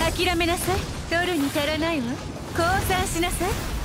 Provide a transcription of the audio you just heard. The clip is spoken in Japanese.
諦めなさい。取るに足らないわ。降参しなさい。